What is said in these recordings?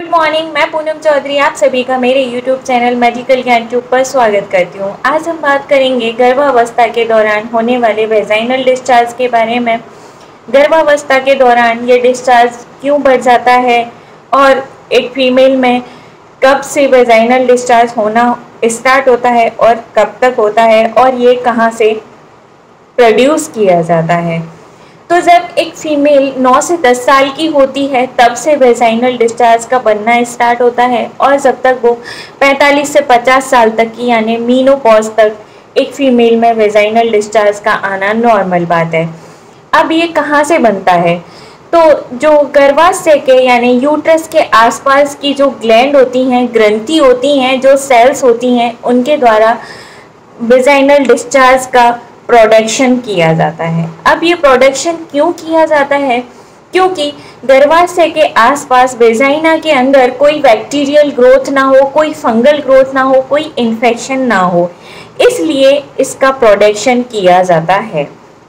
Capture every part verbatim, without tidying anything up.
Good morning, मैं पूनम चौधरी आप सभी का मेरे YouTube channel medical Gyan tube पर स्वागत करती हूँ। आज हम बात करेंगे गर्भावस्था के दौरान होने वाले वेजाइनल डिस्चार्ज के बारे में। गर्भावस्था के दौरान ये डिस्चार्ज क्यों बढ़ जाता है और एक फीमेल में कब से वेजाइनल डिस्चार्ज होना स्टार्ट होता है और कब तक होता है और ये कहाँ से प्रोड्यूस किया जाता है। तो जब एक फीमेल नौ से दस साल की होती है तब से वेजाइनल डिस्चार्ज का बनना स्टार्ट होता है और जब तक वो पैंतालीस से पचास साल तक की यानी मीनोपॉज तक एक फीमेल में वेजाइनल डिस्चार्ज का आना नॉर्मल बात है। अब ये कहाँ से बनता है? तो जो गर्भाशय के यानी यूट्रस के आसपास की जो ग्लैंड होती हैं, ग्रंथि होती हैं, जो सेल्स होती हैं, उनके द्वारा वेजाइनल डिस्चार्ज का प्रोडक्शन किया जाता है। अब ये प्रोडक्शन क्यों किया जाता है? क्योंकि गर्भाशय के आसपास वेजाइना के अंदर कोई बैक्टीरियल ग्रोथ ना हो, कोई फंगल ग्रोथ ना हो, कोई इन्फेक्शन ना हो, इसलिए इसका प्रोडक्शन किया जाता है।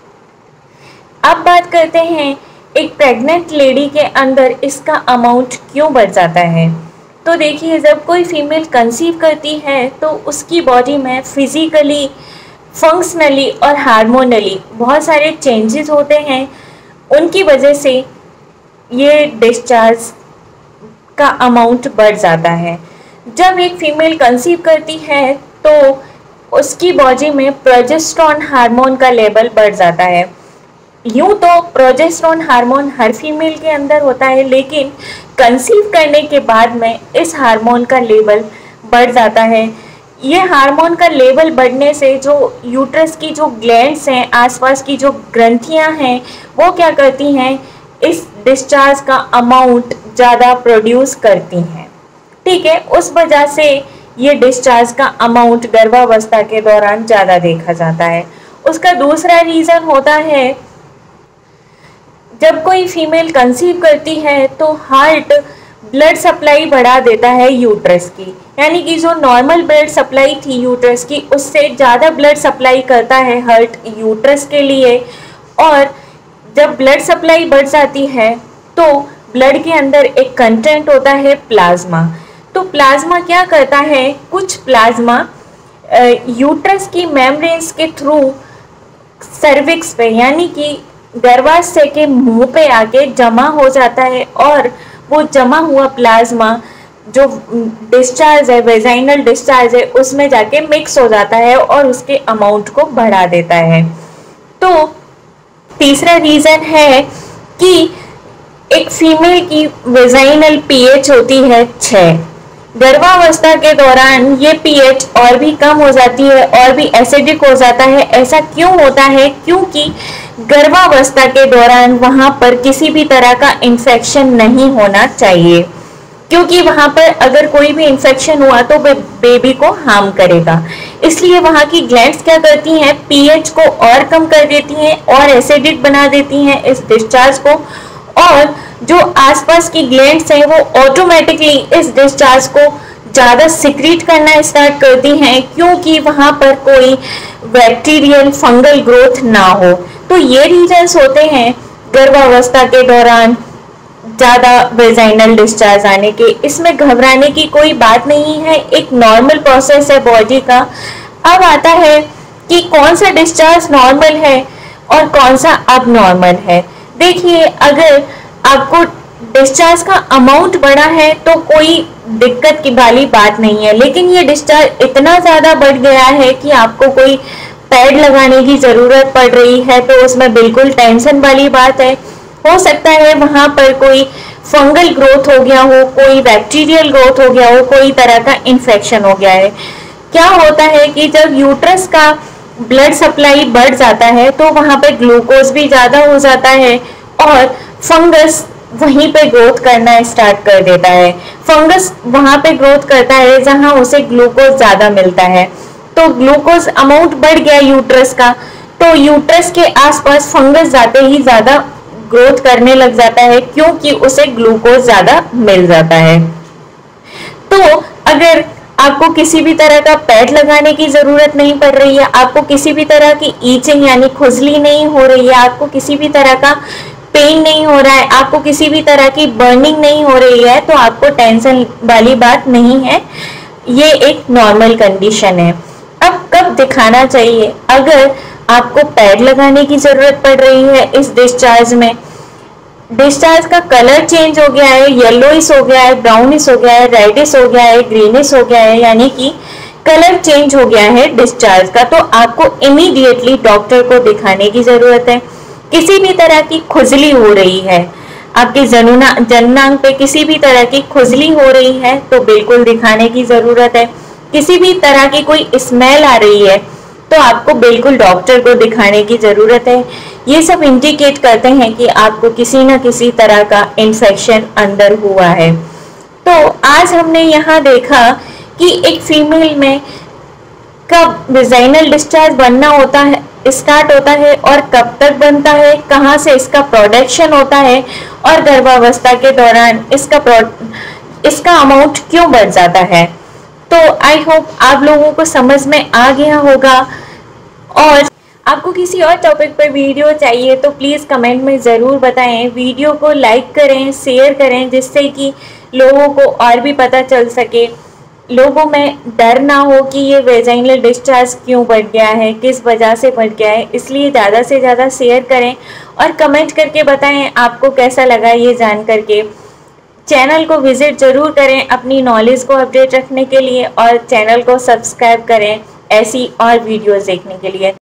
अब बात करते हैं एक प्रेग्नेंट लेडी के अंदर इसका अमाउंट क्यों बढ़ जाता है। तो देखिए, जब कोई फीमेल कंसीव करती है तो उसकी बॉडी में फिजिकली, फंक्शनली और हार्मोनली बहुत सारे चेंजेस होते हैं। उनकी वजह से ये डिस्चार्ज का अमाउंट बढ़ जाता है। जब एक फीमेल कंसीव करती है तो उसकी बॉडी में प्रोजेस्टेरोन हार्मोन का लेवल बढ़ जाता है। यूँ तो प्रोजेस्टेरोन हार्मोन हर फीमेल के अंदर होता है, लेकिन कंसीव करने के बाद में इस हार्मोन का लेवल बढ़ जाता है। ये हार्मोन का लेवल बढ़ने से जो यूट्रस की जो ग्लैंड्स हैं, आसपास की जो ग्रंथियां हैं, वो क्या करती हैं, इस डिस्चार्ज का अमाउंट ज़्यादा प्रोड्यूस करती हैं। ठीक है, उस वजह से ये डिस्चार्ज का अमाउंट गर्भावस्था के दौरान ज़्यादा देखा जाता है। उसका दूसरा रीज़न होता है, जब कोई फीमेल कंसीव करती है तो हार्ट ब्लड सप्लाई बढ़ा देता है यूट्रस की, यानी कि जो नॉर्मल ब्लड सप्लाई थी यूट्रस की, उससे ज़्यादा ब्लड सप्लाई करता है हार्ट यूट्रस के लिए। और जब ब्लड सप्लाई बढ़ जाती है तो ब्लड के अंदर एक कंटेंट होता है प्लाज्मा। तो प्लाज्मा क्या करता है, कुछ प्लाज्मा यूट्रस की मेम्ब्रेन्स के थ्रू सर्विक्स पे यानी कि गर्भाशय के मुंह पे आके जमा हो जाता है और वो जमा हुआ प्लाज्मा जो डिस्चार्ज है, वेजाइनल डिस्चार्ज है, उसमें जाके मिक्स हो जाता है और उसके अमाउंट को बढ़ा देता है। तो तीसरा रीज़न है कि एक फीमेल की वेजाइनल पीएच होती है छः। गर्भावस्था के दौरान ये पीएच और भी कम हो जाती है और भी एसिडिक हो जाता है। ऐसा क्यों होता है? क्योंकि गर्भावस्था के दौरान वहाँ पर किसी भी तरह का इन्फेक्शन नहीं होना चाहिए, क्योंकि वहाँ पर अगर कोई भी इन्फेक्शन हुआ तो बे, बेबी को हार्म करेगा। इसलिए वहाँ की ग्लैंड्स क्या करती हैं, पीएच को और कम कर देती हैं और एसिडिक बना देती हैं इस डिस्चार्ज को, और जो आसपास की ग्लैंड्स हैं वो ऑटोमेटिकली इस डिस्चार्ज को ज़्यादा सिक्रीट करना स्टार्ट करती हैं, क्योंकि वहाँ पर कोई बैक्टीरियल फंगल ग्रोथ ना हो। तो ये रीजंस होते हैं गर्भावस्था के दौरान ज़्यादा वेजाइनल डिस्चार्ज आने के। इसमें घबराने की कोई बात नहीं है, एक नॉर्मल प्रोसेस है बॉडी का। अब आता है कि कौन सा डिस्चार्ज नॉर्मल है और कौन सा अब नॉर्मल है। देखिए, अगर आपको डिस्चार्ज का अमाउंट बढ़ा है तो कोई दिक्कत की वाली बात नहीं है, लेकिन ये डिस्चार्ज इतना ज़्यादा बढ़ गया है कि आपको कोई पैड लगाने की ज़रूरत पड़ रही है, तो उसमें बिल्कुल टेंशन वाली बात है। हो सकता है वहाँ पर कोई फंगल ग्रोथ हो गया हो, कोई बैक्टीरियल ग्रोथ हो गया हो, कोई तरह का इन्फेक्शन हो गया है। क्या होता है कि जब यूट्रस का ब्लड सप्लाई बढ़ जाता है तो वहाँ पे ग्लूकोज भी ज़्यादा हो जाता है और फंगस वहीं पे ग्रोथ करना स्टार्ट कर देता है। फंगस वहाँ पे ग्रोथ करता है जहाँ उसे ग्लूकोज ज़्यादा मिलता है। तो ग्लूकोज अमाउंट बढ़ गया यूट्रस का, तो यूट्रस के आसपास फंगस जाते ही ज़्यादा ग्रोथ करने लग जाता है, क्योंकि उसे ग्लूकोज ज़्यादा मिल जाता है। तो अगर आपको किसी भी तरह का पैड लगाने की ज़रूरत नहीं पड़ रही है, आपको किसी भी तरह की ईचिंग यानी खुजली नहीं हो रही है, आपको किसी भी तरह का पेन नहीं हो रहा है, आपको किसी भी तरह की बर्निंग नहीं हो रही है, तो आपको टेंशन वाली बात नहीं है, ये एक नॉर्मल कंडीशन है। अब कब दिखाना चाहिए? अगर आपको पैड लगाने की जरूरत पड़ रही है इस डिस्चार्ज में, डिस्चार्ज का कलर चेंज हो गया है, येलोइश हो गया है, ब्राउनिश हो गया है, रेडिश हो गया है, ग्रीनिश हो गया है, यानी कि कलर चेंज हो गया है डिस्चार्ज का, तो आपको इमीडिएटली डॉक्टर को दिखाने की जरूरत है। किसी भी तरह की खुजली हो रही है, आपके जनुना जननांग पे किसी भी तरह की खुजली हो रही है, तो बिल्कुल दिखाने की जरूरत है। किसी भी तरह की कोई स्मेल आ रही है, तो आपको बिल्कुल डॉक्टर को दिखाने की जरूरत है। ये सब इंडिकेट करते हैं कि आपको किसी न किसी तरह का इन्फेक्शन अंदर हुआ है। तो आज हमने यहाँ देखा कि एक फीमेल में कब वेजाइनल डिस्चार्ज बनना होता है, स्टार्ट होता है, और कब तक बनता है, कहाँ से इसका प्रोडक्शन होता है, और गर्भावस्था के दौरान इसका इसका अमाउंट क्यों बढ़ जाता है। तो आई होप आप लोगों को समझ में आ गया होगा। और आपको किसी और टॉपिक पर वीडियो चाहिए तो प्लीज़ कमेंट में ज़रूर बताएं। वीडियो को लाइक करें, शेयर करें, जिससे कि लोगों को और भी पता चल सके, लोगों में डर ना हो कि ये वेजाइनल डिस्चार्ज क्यों बढ़ गया है, किस वजह से बढ़ गया है। इसलिए ज़्यादा से ज़्यादा शेयर करें और कमेंट करके बताएं आपको कैसा लगा ये जान करके। चैनल को विजिट ज़रूर करें अपनी नॉलेज को अपडेट रखने के लिए, और चैनल को सब्सक्राइब करें ऐसी और वीडियोस देखने के लिए।